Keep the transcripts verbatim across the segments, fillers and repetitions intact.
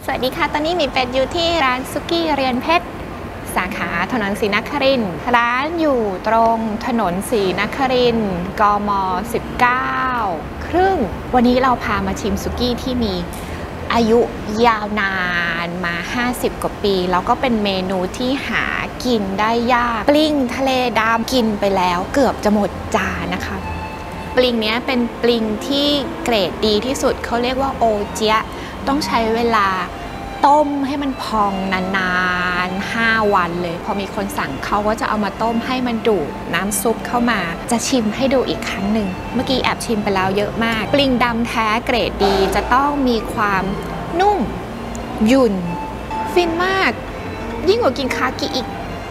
สวัสดีค่ะตอนนี้มีเป็ดอยู่ที่ร้านซุกี้เรียนเพชรสาขาถนนศรีนครินทร์ร้านอยู่ตรงถนนศรีนครินทร์กมสิบเก้าครึ่งวันนี้เราพามาชิมซุกี้ที่มีอายุยาวนานมาห้าสิบกว่าปีแล้วก็เป็นเมนูที่หากินได้ยากปลิ้งทะเลดำกินไปแล้วเกือบจะหมดจานนะคะปลิงนี้เป็นปลิงที่เกรดดีที่สุดเขาเรียกว่าโอเจียต้องใช้เวลาต้มให้มันพองนานๆห้าวันเลยพอมีคนสั่งเขาก็จะเอามาต้มให้มันดูดน้ำซุปเข้ามาจะชิมให้ดูอีกครั้งหนึ่งเมื่อกี้แอบชิมไปแล้วเยอะมากปลิงดำแท้เกรดดีจะต้องมีความนุ่มหยุ่นฟินมากยิ่งกว่ากินคากิอีก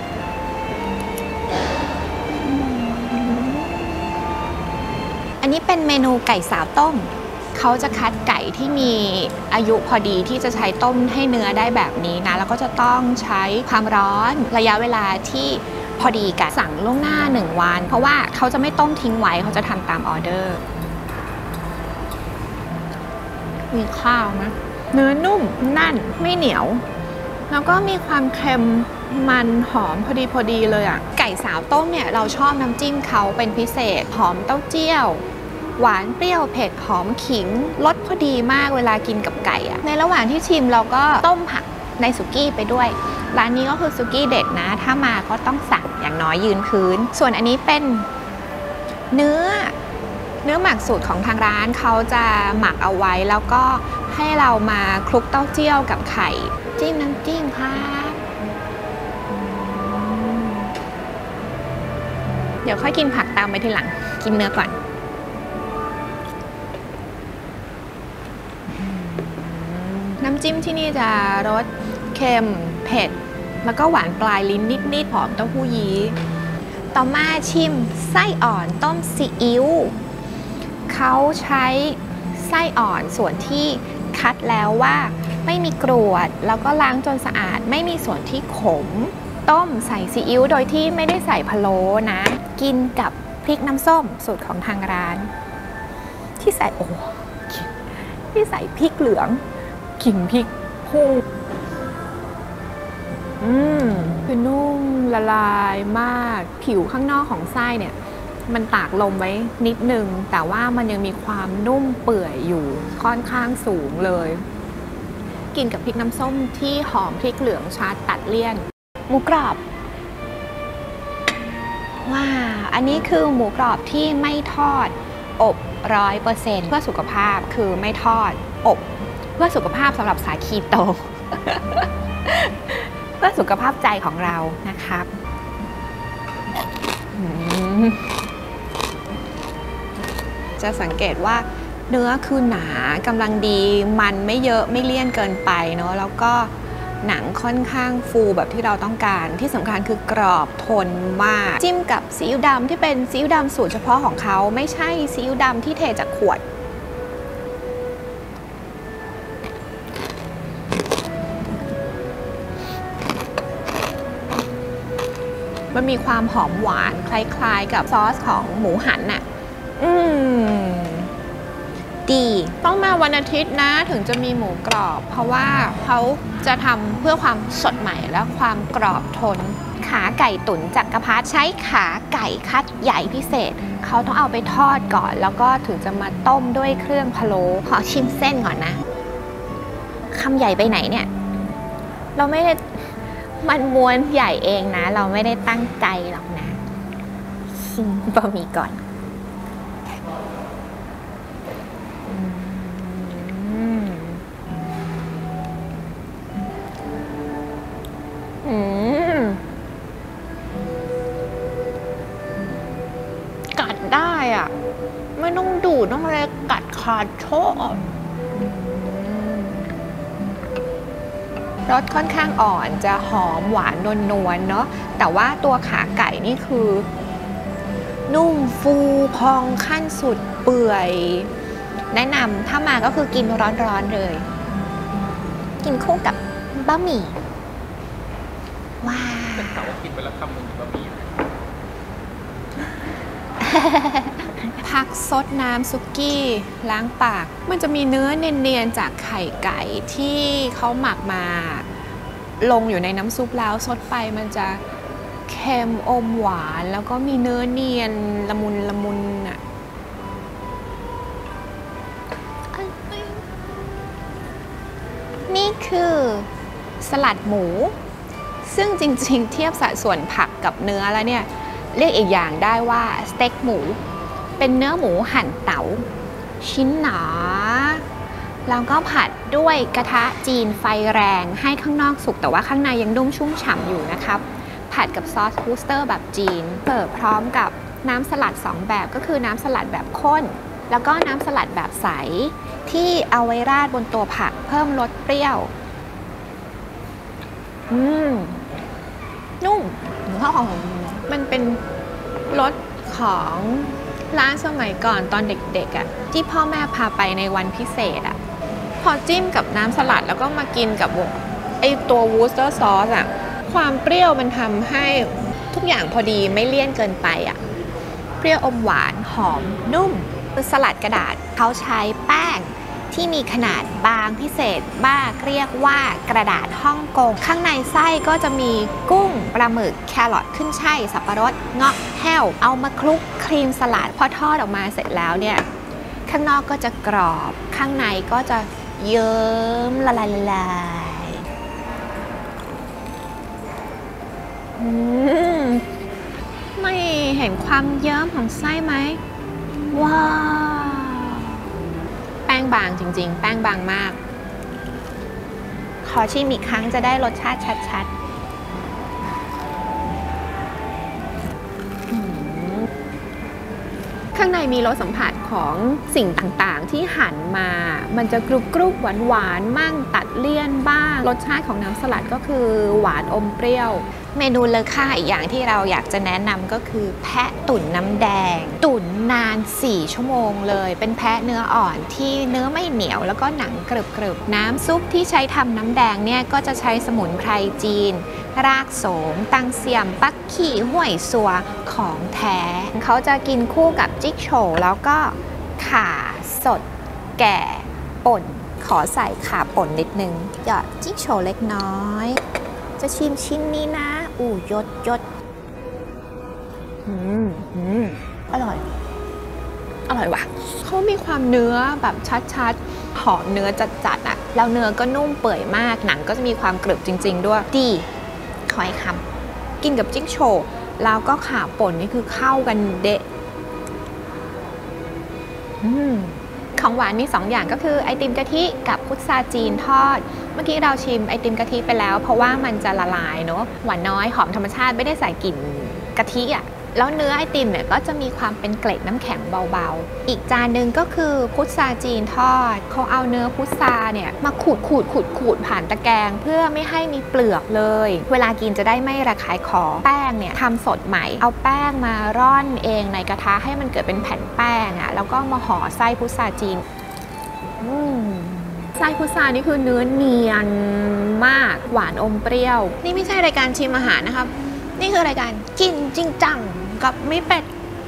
อันนี้เป็นเมนูไก่สาวต้มเขาจะคัดไก่ที่มีอายุพอดีที่จะใช้ต้มให้เนื้อได้แบบนี้นะแล้วก็จะต้องใช้ความร้อนระยะเวลาที่พอดีกันสั่งล่วงหน้าหนึ่งวันเพราะว่าเขาจะไม่ต้มทิ้งไว้เขาจะทำตามออเดอร์มีข้าวนะเนื้อนุ่มนั่นไม่เหนียวแล้วก็มีความเค็มมันหอมพอดีพอดีเลยอ่ะไก่สาวต้มเนี่ยเราชอบน้ำจิ้มเขาเป็นพิเศษหอมเต้าเจี้ยวหวานเปรี้ยวเผ็ดหอมขิงรสพอดีมากเวลากินกับไก่อะในระหว่างที่ชิมเราก็ต้มผักในสุกี้ไปด้วยร้านนี้ก็คือสุกี้เด็ดนะถ้ามาก็ต้องสั่งอย่างน้อยยืนพื้นส่วนอันนี้เป็นเนื้อเนื้อหมักสูตรของทางร้านเขาจะหมักเอาไว้แล้วก็ให้เรามาคลุกเต้าเจี้ยวกับไข่จิ้มน้ำจิ้มค่ะเดี๋ยวค่อยกินผักตามไปทีหลังกินเนื้อก่อนน้ำจิ้มที่นี่จะรสเค็มเผ็ดแล้วก็หวานปลายลิ้นนิดๆหอมเต้าหู้ยี้ต่อมาชิมไส้อ่อนต้มซีอิ๊วเขาใช้ไส้อ่อนส่วนที่คัดแล้วว่าไม่มีกรวดแล้วก็ล้างจนสะอาดไม่มีส่วนที่ขมต้มใส่ซีอิ๊วโดยที่ไม่ได้ใส่พะโล้นะกินกับพริกน้ำส้มสูตรของทางร้านที่ใส่โอ้ที่ใส่พริกเหลืองขิงพริกพุ่งอืมคือนุ่มละลายมากผิวข้างนอกของไส้เนี่ยมันตากลมไว้นิดนึงแต่ว่ามันยังมีความนุ่มเปื่อยอยู่ค่อนข้างสูงเลยกินกับพริกน้ำส้มที่หอมพริกเหลืองชาตัดเลี่ยนหมูกรอบว้าวอันนี้คือหมูกรอบที่ไม่ทอดอบร้อยเปอร์เซ็นต์เพื่อสุขภาพคือไม่ทอดอบเพื่อสุขภาพสำหรับสายคีโต เพื่อสุขภาพใจของเรานะครับจะสังเกตว่าเนื้อคือหนากำลังดีมันไม่เยอะไม่เลี่ยนเกินไปเนาะแล้วก็หนังค่อนข้างฟูแบบที่เราต้องการที่สำคัญคือกรอบทนมากจิ้มกับซีอิ๊วดำที่เป็นซีอิ๊วดำสูตรเฉพาะของเขาไม่ใช่ซีอิ๊วดำที่เทจากขวดมันมีความหอมหวานคล้ายๆกับซอสของหมูหันน่ะอืมดีต้องมาวันอาทิตย์นะถึงจะมีหมูกรอบเพราะว่าเขาจะทำเพื่อความสดใหม่และความกรอบทนขาไก่ตุ๋นจักรพรรดิใช้ขาไก่คัดใหญ่พิเศษเขาต้องเอาไปทอดก่อนแล้วก็ถึงจะมาต้มด้วยเครื่องพะโล้ขอชิมเส้นก่อนนะคำใหญ่ไปไหนเนี่ยเราไม่ได้มันม้วนใหญ่เองนะเราไม่ได้ตั้งใจหรอกนะชิมบะหมี่ก่อนกัดได้อ่ะไม่ต้องดูดต้องอะไรกัดขาดโชะรสค่อนข้างอ่อนจะหอมหวานนวลๆเนาะแต่ว่าตัวขาไก่นี่คือนุ่มฟูพองขั้นสุดเปื่อยแนะนำถ้ามาก็คือกินร้อนๆเลยกินคู่กับบะหมี่ว้าวเป็นเขากินไปแล้วคำหนึ่งบะหมี่พักซดน้ำซุกี้ล้างปากมันจะมีเนื้อเนียนๆจากไข่ไก่ที่เขาหมักมาลงอยู่ในน้ำซุปแล้วซดไปมันจะเค็มอมหวานแล้วก็มีเนื้อเนียนละมุนละมุนอ่ะนี่คือสลัดหมูซึ่งจริงๆเทียบสัดส่วนผักกับเนื้อแล้วเนี่ยเรียกอีกอย่างได้ว่าสเต็กหมูเป็นเนื้อหมูหั่นเต๋าชิ้นหนาแล้วก็ผัดด้วยกระทะจีนไฟแรงให้ข้างนอกสุกแต่ว่าข้างในยังนุ่มชุ่มฉ่ำอยู่นะครับผัดกับซอสวูสเตอร์แบบจีนเสิร์ฟพร้อมกับน้ำสลัดสองแบบก็คือน้ำสลัดแบบข้นแล้วก็น้ำสลัดแบบใสที่เอาไว้ราดบนตัวผักเพิ่มรสเปรี้ยวอืมนุ่มข้าวของมันเป็นรสของร้านสมัยก่อนตอนเด็กๆอ่ะที่พ่อแม่พาไปในวันพิเศษอ่ะพอจิ้มกับน้ำสลัดแล้วก็มากินกับไอตัววูสเตอร์ซอสอ่ะความเปรี้ยวมันทำให้ทุกอย่างพอดีไม่เลี่ยนเกินไปอ่ะเปรี้ยวอมหวานหอมนุ่มสลัดกระดาษเขาใช้แป้งที่มีขนาดบางพิเศษบ้างเรียกว่ากระดาษฮ่องกงข้างในไส้ก็จะมีกุ้งปลาหมึกแครอทขึ้นช่ายสับปะรดเงาะแห้วเอามาคลุกครีมสลัดพอทอดออกมาเสร็จแล้วเนี่ยข้างนอกก็จะกรอบข้างในก็จะเยิ้มละลายละลายไม่เห็นความเยิ้มของไส้ไหมว้าวแป้งบางจริงๆแป้งบางมากขอชิมอีกครั้งจะได้รสชาติชัดๆข้างในมีรสสัมผัสของสิ่งต่างๆที่หั่นมามันจะกรุบกรุบหวานหวานมั่งตัดเลี่ยนบ้างรสชาติของน้ำสลัดก็คือหวานอมเปรี้ยวเมนูเลอค่าอีกอย่างที่เราอยากจะแนะนำก็คือแพะตุ๋นน้ำแดงตุ๋นนานสี่ชั่วโมงเลยเป็นแพะเนื้ออ่อนที่เนื้อไม่เหนียวแล้วก็หนังกรึบๆน้ำซุปที่ใช้ทำน้ำแดงเนี่ยก็จะใช้สมุนไพรจีนรากโสมตังเสี่ยมปักขี่ห้วยซัวของแท้เขาจะกินคู่กับจิ๊กโฉวแล้วก็ข่าสดแก่ป่นขอใส่ข่าป่นนิดนึงหยอดจิ๊กโฉวเล็กน้อยจะชิมชิ้นนี้นะอู้ยดยดอืมอืมอร่อยอร่อยว่ะเขามีความเนื้อแบบชัดๆหอมเนื้อจัดๆอ่ะแล้วเนื้อก็นุ่มเปื่อยมากหนังก็จะมีความกรึบจริงๆด้วยดีขอให้คำกินกับจิ๊กโฉวแล้วก็ข่าป่นนี่คือเข้ากันเดะอืมของหวานมีสองอย่างก็คือไอติมกะทิกับพุทราจีนทอดเมื่อกี้เราชิมไอติมกะทิไปแล้วเพราะว่ามันจะละลายเนาะหวานน้อยหอมธรรมชาติไม่ได้ใส่กลิ่นกะทิอ่ะแล้วเนื้อไอติมเนี่ยก็จะมีความเป็นเกล็ดน้ำแข็งเบาๆอีกจานหนึ่งก็คือพุทราจีนทอดเขาเอาเนื้อพุทราเนี่ยมาขูดขูดขูดขูดผ่านตะแกรงเพื่อไม่ให้มีเปลือกเลยเวลากินจะได้ไม่ระคายคอแป้งเนี่ยทำสดใหม่เอาแป้งมาร่อนเองในกระทะให้มันเกิดเป็นแผ่นแป้งอ่ะแล้วก็มาห่อไส้พุทราจีนไส้พุทรานี่คือเนื้อเนียนมากหวานอมเปรี้ยวนี่ไม่ใช่รายการชิมอาหารนะครับนี่คือรายการกินจริงจังกับมิเป็ด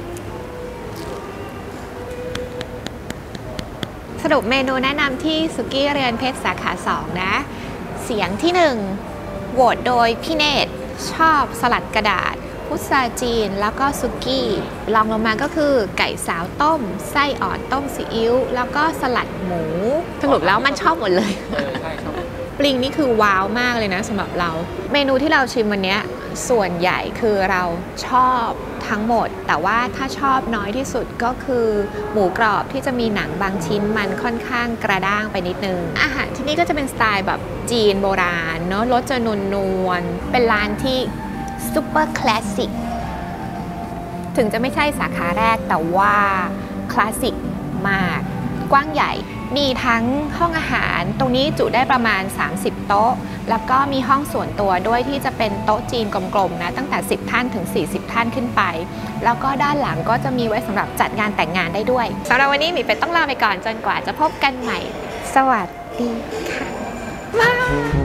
สรุปเมนูแนะนำที่สุกี้เรือนเพชรสาขาสองนะเสียงที่หนึ่งโหวตโดยพี่เนตรชอบสลัดกระดาษพุทราจีนแล้วก็สุกี้ลองลงมาก็คือไก่สาวต้มไส้อ่อนต้มซีอิ๊วแล้วก็สลัดหมูสรุปแล้วมันชอบหมดเลยปลิงนี่คือว้าวมากเลยนะสำหรับเราเมนูที่เราชิมวันนี้ส่วนใหญ่คือเราชอบทั้งหมดแต่ว่าถ้าชอบน้อยที่สุดก็คือหมูกรอบที่จะมีหนังบางชิ้นมันค่อนข้างกระด้างไปนิดนึงอาหารที่นี่ก็จะเป็นสไตล์แบบจีนโบราณเนาะรสจะนวลๆเป็นร้านที่ซุปเปอร์คลาสสิกถึงจะไม่ใช่สาขาแรกแต่ว่าคลาสสิกมากกว้างใหญ่มีทั้งห้องอาหารตรงนี้จุได้ประมาณสามสิบโต๊ะแล้วก็มีห้องส่วนตัวด้วยที่จะเป็นโต๊ะจีนกลมๆนะตั้งแต่สิบท่านถึงสี่สิบท่านขึ้นไปแล้วก็ด้านหลังก็จะมีไว้สำหรับจัดงานแต่งงานได้ด้วยสำหรับวันนี้หมีเป็ดต้องลาไปก่อนจนกว่าจะพบกันใหม่สวัสดีค่ะ